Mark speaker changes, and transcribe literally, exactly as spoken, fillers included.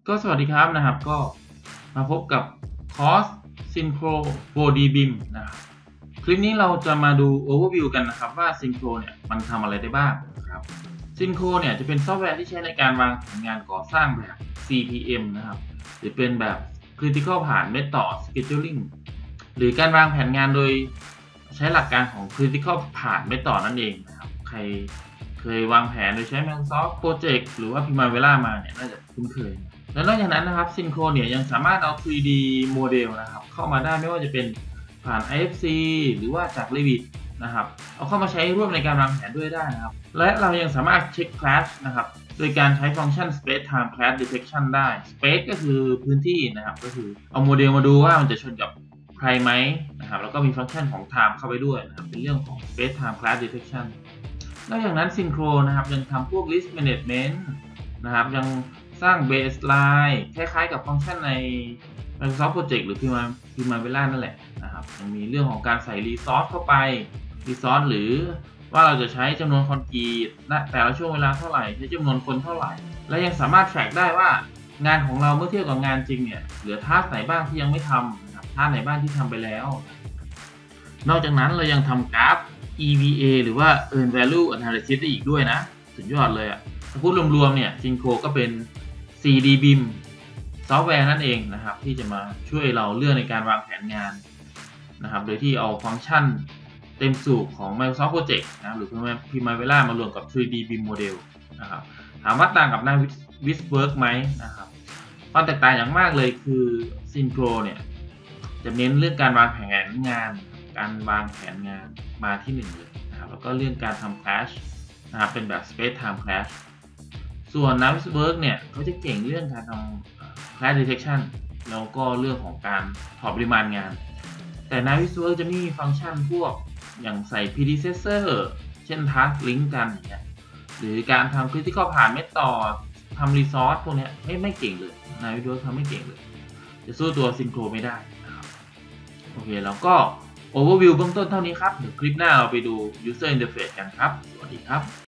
Speaker 1: ก็สวัสดีครับนะครับก็มาพบกับคอร์ส Synchro โฟร์ ดี บี ไอ เอ็ม นะครับคลิปนี้เราจะมาดู Overview กันนะครับว่า Synchro เนี่ยมันทำอะไรได้บ้างนะครับ Synchro เนี่ยจะเป็นซอฟต์แวร์ที่ใช้ในการวางแผนงานก่อสร้างแบบ ซี พี เอ็ม นะครับหรือเป็นแบบ Critical Path Method Scheduling หรือการวางแผนงานโดยใช้หลักการของ Critical Path Method นั่นเองนะครับใครเคยวางแผนโดยใช้ Microsoft Project หรือว่า Primavera มาเนี่ยน่าจะคุ้นเคยและนอกจากนั้นนะครับ Synchro เนี่ยยังสามารถเอา ทรี ดี โมเดลนะครับเข้ามาได้ไม่ว่าจะเป็นผ่าน ไอ เอฟ ซี หรือว่าจาก Revit นะครับเอาเข้ามาใช้ร่วมในการวางแผนด้วยได้นะครับและเรายังสามารถเช็ค Clash นะครับโดยการใช้ฟังก์ชัน Space Time Clash Detection ได้ Space ก็คือพื้นที่นะครับก็คือเอาโมเดลมาดูว่ามันจะชนกับใครไหมนะครับแล้วก็มีฟังก์ชันของ Time เข้าไปด้วยนะครับเป็นเรื่องของ Space Time Clash Detection นอกจากนั้น Synchro นะครับยังทำพวก List Management นะครับยังสร้าง baseline คล้ายๆกับฟังก์ชันใน Microsoft Project หรือ Primavera นั่นแหละนะครับยังมีเรื่องของการใส่ resource เข้าไป resource หรือว่าเราจะใช้จำนวนคอนกรีตณแต่ละช่วงเวลาเท่าไหร่ใช้จำนวนคนเท่าไหร่และยังสามารถ track ได้ว่างานของเราเมื่อเทียบกับงานจริงเนี่ยเหลือ task ไหนบ้างที่ยังไม่ทำนะครับ task ไหนบ้างที่ทำไปแล้วนอกจากนั้นเรายังทำกราฟ อี วี เอ หรือว่า Earn Value Analysis ได้อีกด้วยนะสุดยอดเลยอ่ะถ้าพูดรวมๆเนี่ย Synchro ก็เป็น โฟร์ ดี บี ไอ เอ็ม ซอฟต์แวร์นั่นเองนะครับที่จะมาช่วยเราเลือกในการวางแผนงานนะครับโดยที่เอาฟังก์ชันเต็มสูบของ Microsoft Project นะหรือ Primavera มารวมกับ ทรี ดี บี ไอ เอ็ม Model นะครับถามว่าต่างกับหน้า Viswork ไหมนะครับความแตกต่างอย่างมากเลยคือ Synchro เนี่ยจะเน้นเรื่องการวางแผนงานการวางแผนงานมาที่หนึ่งเลยนะครับแล้วก็เรื่องการทำ Clash นะครับเป็นแบบ Space Time Clash ส่วน Navisworks เนี่ยเขาจะเก่งเรื่องการทำ Clash Detection แล้วก็เรื่องของการถอดปริมาณงานแต่ Navisworks จะไม่มีฟังก์ชันพวกอย่างใส่ predecessor เช่น task link กันอย่างเงี้ยหรือการทำ critical path method ทำ resource พวกนี้ไม่ไม่เก่งเลย Navisworks ทำไม่เก่งเลยจะสู้ตัว Synchro ไม่ได้นะครับโอเคแล้วก็ overview เบื้องต้นเท่านี้ครับเดี๋ยวคลิปหน้าเราไปดู user interface กันครับสวัสดีครับ